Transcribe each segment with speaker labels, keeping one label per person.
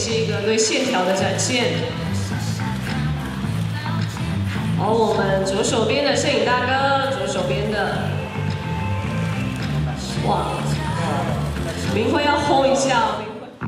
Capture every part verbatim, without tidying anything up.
Speaker 1: 是一个对线条的展现。好，我们左手边的摄影大哥，左手边的，哇，明辉要 hold 一下哦。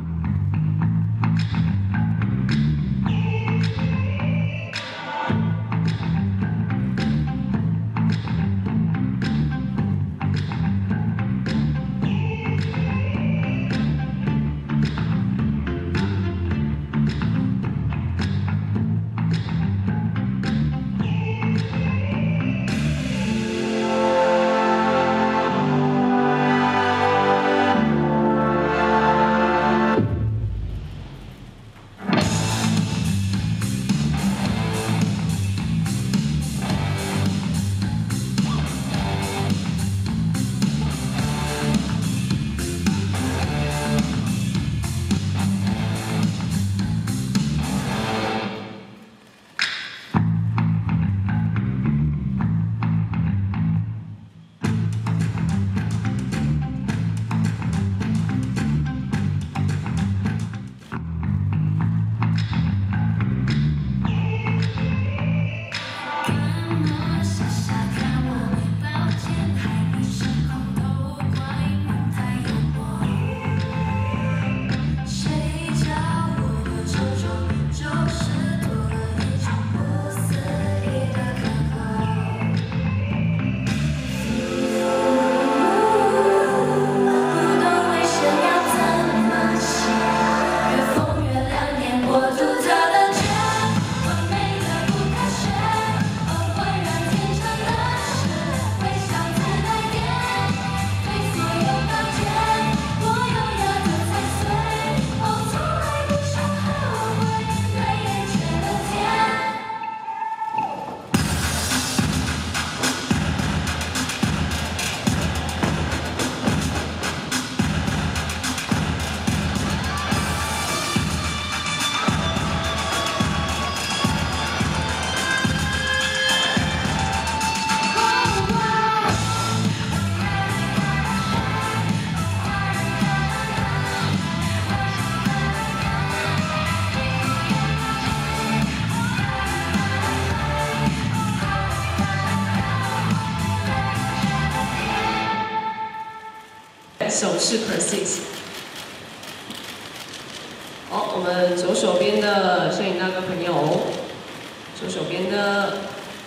Speaker 1: 手势 persist。好，我们左手边的摄影大哥朋友，左手边的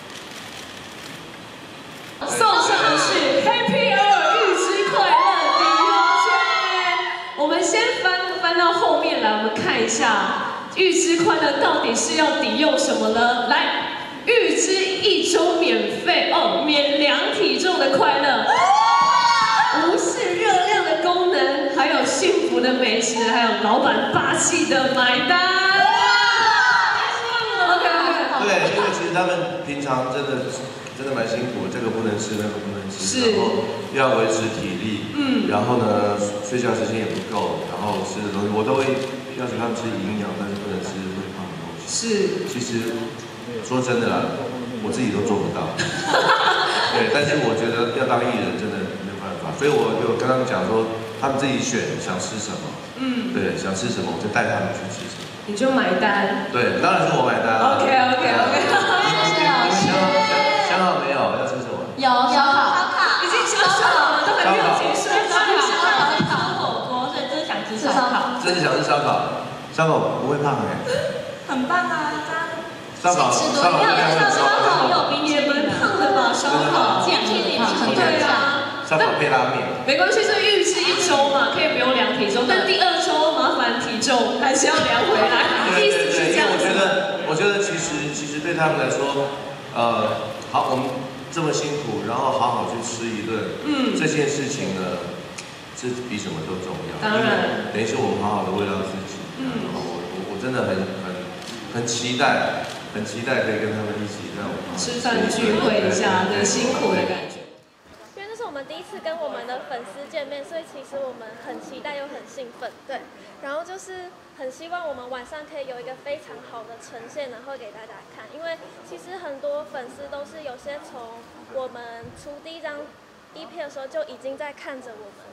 Speaker 1: 送上是 Happy Hour 预知快乐抵用券。我们先翻翻到后面来，我们看一下预知快乐到底是要抵用什么呢？来，预知一周免费哦，免量体重的快乐。 无视热量的功能，还有幸福的美食，还有老板霸气的买单。OK OK。
Speaker 2: 对，因为其实他们平常真的真的蛮辛苦，这个不能吃，那个不能吃，然后要维持体力，嗯，然后呢睡觉时间也不够，然后吃的东西我都会要求他们吃营养，但是不能吃会胖的东西。是，其实说真的啦，我自己都做不到。对，但是我觉得要当艺人真的。 所以我就跟他们讲说，他们自己选想吃什么，嗯，对，想吃什么我就带他们去吃什么。
Speaker 1: 你就买单。
Speaker 2: 对，当然是我买单。
Speaker 1: OK OK OK。
Speaker 2: 想好想好没有？要吃什么？
Speaker 3: 有烧烤，
Speaker 1: 已经想好了，都还没有结束。
Speaker 3: 烧烤跟烤火锅，所以真想吃烧烤。
Speaker 2: 真的想吃烧烤，烧烤不会胖哎。
Speaker 3: 很棒啊，
Speaker 2: 烧烤烧烤
Speaker 3: 烧烤有冰淇淋，
Speaker 1: 蛮胖的吧？烧烤，
Speaker 3: 冰淇淋很
Speaker 1: 对啊。
Speaker 2: 烧烤配拉面，
Speaker 1: 没关系，是预知一周嘛，可以不用量体重，但第二周麻烦体重还是要量回来。意思是这样。
Speaker 2: 我觉得，我觉得其实其实对他们来说，呃，好，我们这么辛苦，然后好好去吃一顿，嗯，这件事情呢，这比什么都重要。
Speaker 1: 当然，
Speaker 2: 等于是我们好好的喂到自己，嗯，我我我真的很很很期待，很期待可以跟他们一起在我们
Speaker 1: 吃饭聚会一下的辛苦的感觉。
Speaker 4: 我们第一次跟我们的粉丝见面，所以其实我们很期待又很兴奋，对。然后就是很希望我们晚上可以有一个非常好的呈现，然后给大家看。因为其实很多粉丝都是有些从我们出第一张 E P 的时候就已经在看着我们了，对。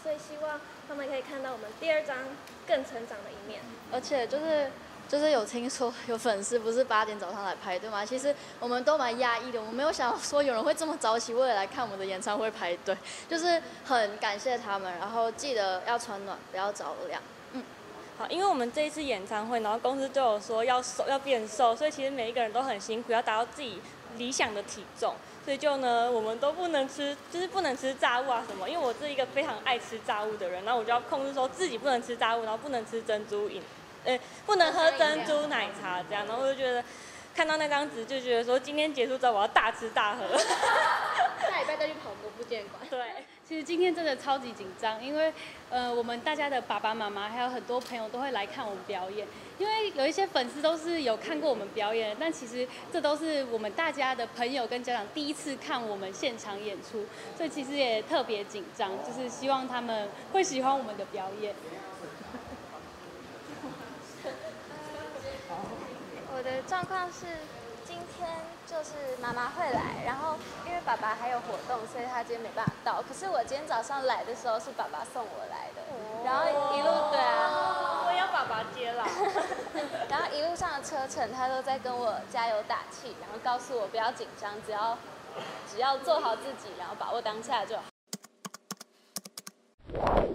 Speaker 4: 所以希望他们可以看到我们第二章更成长的一面。
Speaker 5: 而且就是就是有听说有粉丝不是八点早上来排队吗？其实我们都蛮压抑的，我们没有想到说有人会这么早起为了来看我们的演唱会排队，就是很感谢他们，然后记得要穿暖，不要着凉。嗯。
Speaker 3: 好，因为我们这一次演唱会，然后公司就有说要瘦要变瘦，所以其实每一个人都很辛苦，要达到自己理想的体重。所以就呢，我们都不能吃，就是不能吃炸物啊什么。因为我是一个非常爱吃炸物的人，然后我就要控制说自己不能吃炸物，然后不能吃珍珠饮，呃，不能喝珍珠奶茶这样。然后我就觉得看到那张纸，就觉得说今天结束之后我要大吃大喝。
Speaker 5: 下礼拜再去跑国父纪念馆。
Speaker 3: 对。
Speaker 6: 其实今天真的超级紧张，因为呃，我们大家的爸爸妈妈还有很多朋友都会来看我们表演，因为有一些粉丝都是有看过我们表演，但其实这都是我们大家的朋友跟家长第一次看我们现场演出，所以其实也特别紧张，就是希望他们会喜欢我们的表演。
Speaker 4: 我的状况是，今天就是妈妈会来，然后因为爸爸还有活动，所以他今天没办法到。可是我今天早上来的时候是爸爸送我来的，然后一路对啊，
Speaker 3: 我也要爸爸接啦。
Speaker 4: 然后一路上的车程他都在跟我加油打气，然后告诉我不要紧张，只要只要做好自己，然后把握当下就好。